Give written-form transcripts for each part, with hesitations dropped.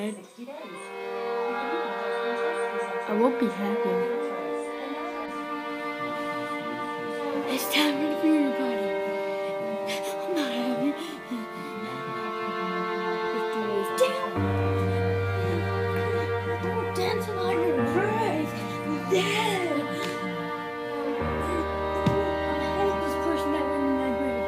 I won't be happy. It's time to free your body. I'm not happy. Dance like a brave. Yeah. I hate this person that went in my grave.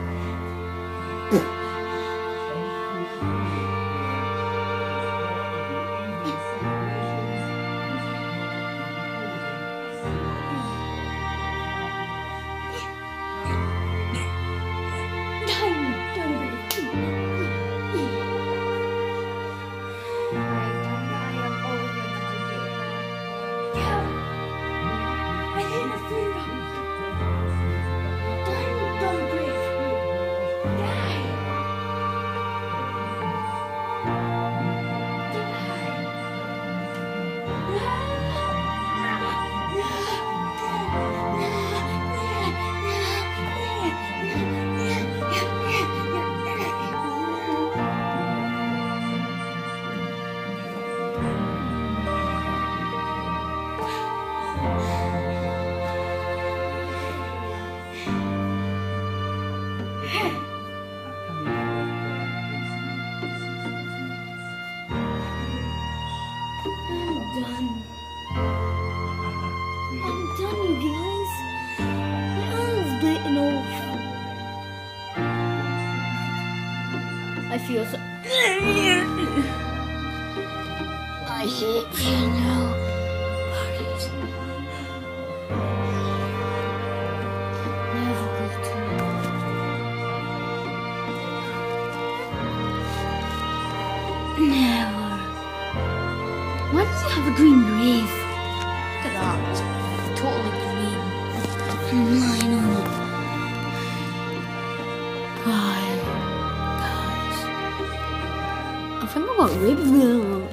I feel so. I hate piano parties. Never go to. Never. Why does it have a green grave? Look at that. It's totally green. And mine on it. Why? I think I got rid of them.